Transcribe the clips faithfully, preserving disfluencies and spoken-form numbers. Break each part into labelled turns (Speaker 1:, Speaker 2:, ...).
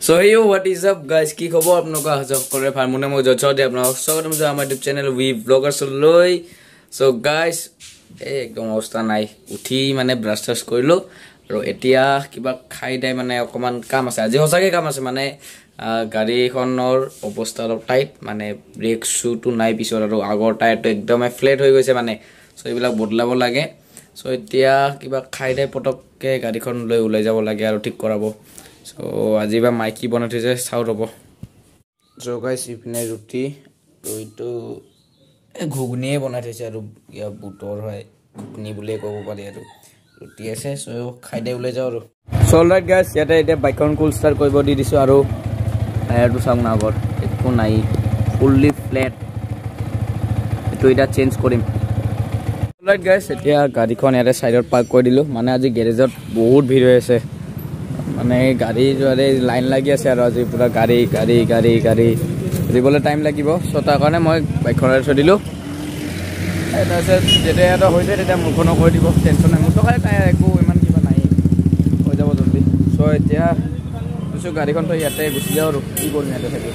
Speaker 1: So hey yo, what is up guys? কি খবৰ আপোনালোকৰ সকলোৰে ভাল মনে মই জচতে আপোনালোক স্বাগতম জনাই আমাৰ ইউটিউব চেনেল উই ব্লগাৰ্স লৈ। So guys, এই একদম অৱস্থা নাই উঠি মানে ব্ৰাছ টাছ কৰিলো আৰু এতিয়া কিবা খাই দাই মানে অকমান কাম আছে আজি হসাকে কাম আছে মানে গাড়ীখনৰ অৱস্থা অলপ টাইট মানে ব্ৰেক শ্বুটো নাই পিছৰ আৰু আগৰ টায়াৰটো একদম ফ্লেট হৈ গৈছে মানে সো এইবিলাক বদলাব লাগে সো এতিয়া কিবা খাই দাই পটককে গাড়ীখন লৈ ওলাই যাব লাগে আৰু ঠিক কৰাব So আজি বা মাইকি বনাতে যে চাও ৰব সো গাইস ইপিনে ৰুটি তো ইটো ঘুগনিয়ে বনাইছে আৰু ইয়া বুটৰ হয় ঘুগনি বুলে ক'ব পাৰি আৰু ৰুটি আছে সো খাই দে ওলাই যাও আৰু সো অলৰাইট গাইস ইয়াতে এতিয়া বাইকখন কুল ষ্টাৰ্ট কৰিব দি দিছো আৰু টায়াৰটো চাও না আগৰ একো নাই ফুললি ফ্লেট এটো এটা চেঞ্জ কৰিম অলৰাইট গাইস এতিয়া গাড়ীখন ইয়াতে সাইডত পাৰ্ক কৰি দিলো মানে আজি গ্যাৰেজত বহুত ভিৰ হৈ আছে মানে গাড়ী জৰে লাইন লাগি আছে আৰু আজি পুৰা গাড়ী গাড়ী গাড়ী গাড়ী দিবলে টাইম লাগিব সো তাৰ কাৰণে মই বাইকখন থৈ দিলো এটা আছে যেতে এটা হৈছে তেটা মুখন কৰি দিব টেনচন নাই মোৰ টকা টায়াৰ একো ইমান কিবা নাই হৈ যাব জলদি সো এতিয়া কিছু গাড়ীখন তো ইয়াতে গুচি যাও আৰু কি কৰিম ইয়াতে থাকি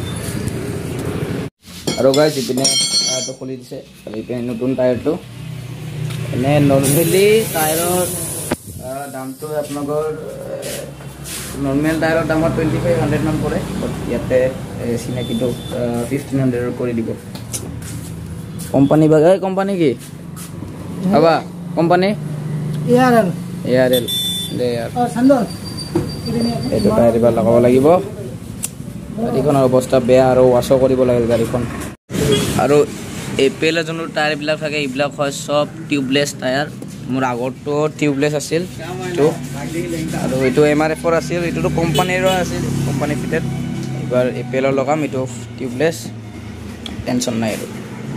Speaker 1: আৰু গাইস ইপিনে টায়াৰটো খুলি দিছে ইপিনে নতুন টায়াৰটো এনে নৰমালি টায়াৰৰ দামটো আপোনালোকৰ নরমাল টায়াৰৰ দাম twenty-five hundred মান পৰে ইয়াতে সিনাকিটো fifteen hundred কৰি দিব কোম্পানী বাগাই কোম্পানী কি বাবা কোম্পানী এআরএল এআরএল দে यार অ সন্দন এটা টায়াৰ বা লগাব লাগিব গাড়ীখনৰ অৱস্থা বেয়া আৰু ওয়াশ কৰিব লাগিব গাড়ীখন আৰু এপেল জনৰ টায়াৰ বিলাক থাকে ইবিলাক হয় সব টিউবলেস টায়াৰ মোৰ আগৰটো টিউবলেস আছিল তো আৰু এটো এমআরএফ ৰ আছিল এটো কোম্পানীৰ আছিল কোম্পানী ফিটেড এবাৰ এপেলৰ লগাম এটো টিউবলেস টেনচন নাই আৰু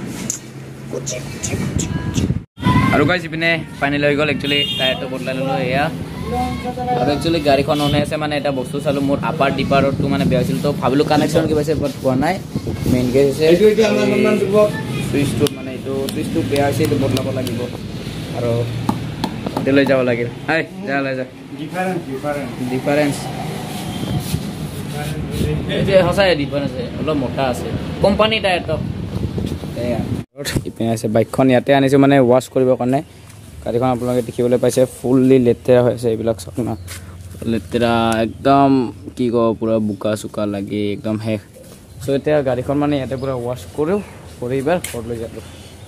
Speaker 1: আৰু গাইস ইপিনে ফাইনাল হৈ গল একচুয়ালি টায়াৰটো বদলাই ললো এয়া আৰু একচুয়ালি গাড়ীখন অনে আছে মানে এটা বস্তু চালো মোৰ আপাৰ ডিপাৰটো মানে বেয়া আছিল তো ভাবিলো কানেকচন কি পাইছে বাট পোৱা নাই মেইন গেজ আছে এইটো এতিয়া আমাৰ মন দিব সুইচটো মানে এইটো সুইচটো বেয়া আছে এইটো বদলাব লাগিব আৰু দিলে যাব লাগে হাই যা লৈ যা ডিফারেন্স ডিফারেন্স ডিফারেন্স এতে হসাই ডিফারেন্স অলপ মোটা আছে কোম্পানী টায়াৰটো এয়া ইপিনে আছে বাইকখন ইয়াতে আনিছো মানে ওয়াশ কৰিব কাৰণে গাড়ীখন আপোনালোকে দেখিবলৈ পাইছে ফুললি লেতেৰা হৈ আছে এইবিলাক সকনা লেতেৰা একদম কি কও পুৰা বুকা সুকা লাগি একদম হে সো এতিয়া গাড়ীখন মানে ইয়াতে পুৰা ওয়াশ কৰো কৰি এবাৰ ঘৰ লৈ যাও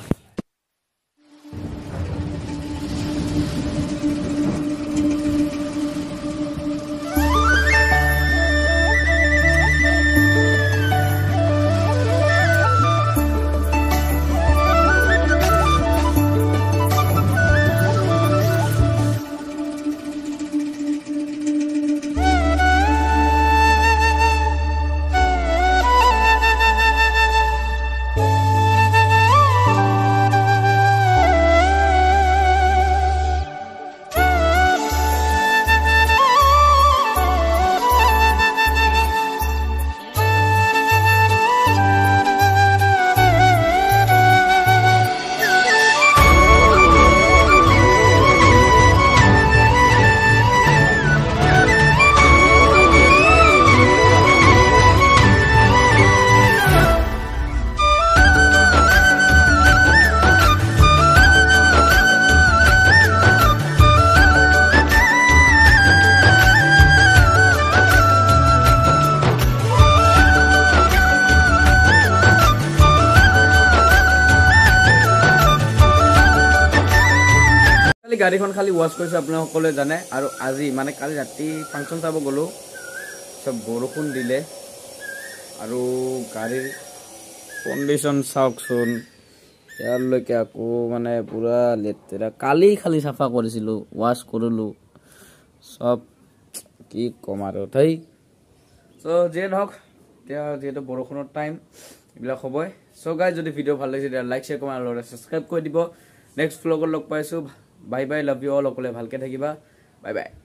Speaker 1: গাড়ীখন খালি ওয়াশ কৰিছে আপোনালোক সকলোৱে জানে আৰু আজি মানে কালি ৰাতি ফাংচন চাব গলো সব বৰষুণ দিলে আৰু গাড়ীৰ কন্ডিশন চাওকচোন ইয়ালৈকে আকৌ মানে পুৰা লেতেৰা কালি খালি সাফা কৰিছিলো ওয়াশ কৰিলো সব কি কম আৰু থাই সো যে নহক এতিয়া যেটো বৰষুণৰ টাইম ইবিলাক হ'বই সো গাইস যদি ভিডিও ভাল লাগিছে তেতিয়া লাইক শেয়াৰ কমেন্ট আৰু সাবস্ক্ৰাইব কৰি দিব নেক্সট ভ্লগত লগ পাইছো Bye bye, love you all. Okole bhalke thakiba. Bye bye.